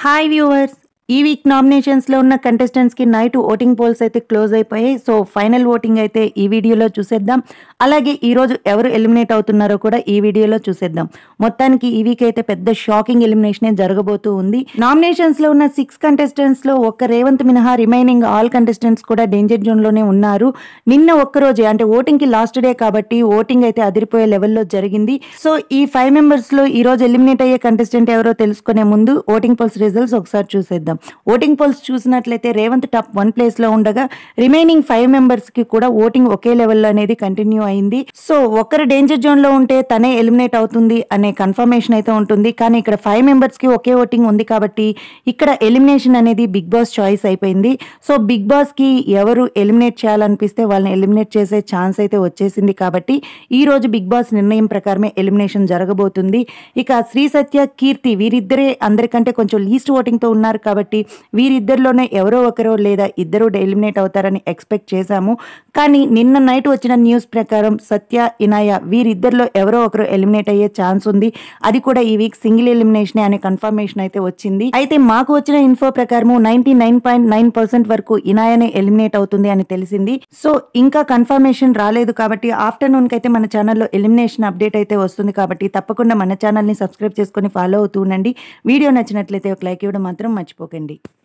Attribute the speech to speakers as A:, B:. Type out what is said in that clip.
A: Hi viewers, ఈ week nominations లో ఉన్న కంటెస్టెంట్స్ కి నైట్ ఓటింగ్ పోల్స్ అయితే క్లోజ్ అయిపోయాయి. సో ఫైనల్ ఓటింగ్ అయితే ఈ వీడియోలో చూసేద్దాం. అలాగే ఈ రోజు ఎవరు ఎలిమినేట్ అవుతున్నారో కూడా ఈ వీడియోలో చూసేద్దాం. మొత్తానికి ఈ వీక్ అయితే పెద్ద షాకింగ్ ఎలిమినేషన్ జరగబోతూ ఉంది. నామినేషన్స్ లో ఉన్న 6 కంటెస్టెంట్స్ లో ఒక్క రేవంత్ మినహా రిమైనింగ్ ఆల్ కంటెస్టెంట్స్ కూడా డేంజర్ జోన్ లోనే ఉన్నారు. నిన్న ఒక్కరోజే అంటే ఓటింగ్ కి లాస్ట్ డే కాబట్టి ఓటింగ్ అయితే అదిరిపోయే లెవెల్లో జరిగింది. సో ఈ 5 మెంబర్స్ లో ఈ రోజు ఎలిమినేట్ అయ్యే కంటెస్టెంట్ ఎవరో తెలుసుకునే ముందు ఓటింగ్ పోల్స్ రిజల్ట్స్ ఒకసారి చూసేద్దాం. ఓటింగ్ పోల్స్ చూసినట్లయితే రేవంత్ టాప్ 1 ప్లేస్ లో ఉండగా రిమైనింగ్ 5 మెంబర్స్ కి కూడా ఓటింగ్ ఒకే లెవెల్లో అనేది కంటిన్యూ అయింది. సో ఒకరు డేంజర్ జోన్ లో ఉంటే తనే ఎలిమినేట్ అవుతుంది అనే కన్ఫర్మేషన్ అయితే ఉంటుంది. కానీ ఇక్కడ 5 మెంబర్స్ కి ఒకే ఓటింగ్ ఉంది కాబట్టి ఇక్కడ ఎలిమినేషన్ అనేది బిగ్ బాస్ చాయిస్ అయిపోయింది. సో బిగ్ బాస్ కి ఎవరు ఎలిమినేట్ చేయాలనిపిస్తే వాళ్ళని ఎలిమినేట్ చేసే ఛాన్స్ అయితే వచ్చేసింది. కాబట్టి ఈ రోజు బిగ్ బాస్ నిర్ణయం ప్రకారమే ఎలిమినేషన్ జరగబోతుంది. ఇక శ్రీ సత్య, కీర్తి వీరిద్దరే అందరికంటే కొంచెం లీస్ట్ ఓటింగ్ తో ఉన్నారు కాబట్టి వీరిద్దరిలోనే ఎవరో ఒకరో లేదా ఇద్దరు ఎలిమినేట్ అవుతారని ఎక్స్పెక్ట్ చేశాము. కానీ నిన్న నైట్ వచ్చిన న్యూస్ ప్రకారం సత్య, ఇనాయ వీరిద్దరిలో ఎవరో ఒకరు ఎలిమినేట్ అయ్యే ఛాన్స్ ఉంది. అది కూడా ఈ వీక్ సింగిల్ ఎలిమినేషన్ అనే కన్ఫర్మేషన్ అయితే వచ్చింది. అయితే మాకు వచ్చిన ఇన్ఫో ప్రకారం 99.9% వరకు ఇనాయనే ఎలిమినేట్ అవుతుంది అని తెలిసింది. సో ఇంకా కన్ఫర్మేషన్ రాలేదు కాబట్టి ఆఫ్టర్నూన్ కి అయితే మన ఛానల్లో ఎలిమినేషన్ అప్డేట్ అయితే వస్తుంది. కాబట్టి తప్పకుండా మన ఛానల్ ని సబ్స్క్రైబ్ చేసుకొని ఫాలో అవుతూ ఉండండి. వీడియో నచ్చినట్లయితే ఒక లైక్ ఇవ్వడం మాత్రం మర్చిపోకండి.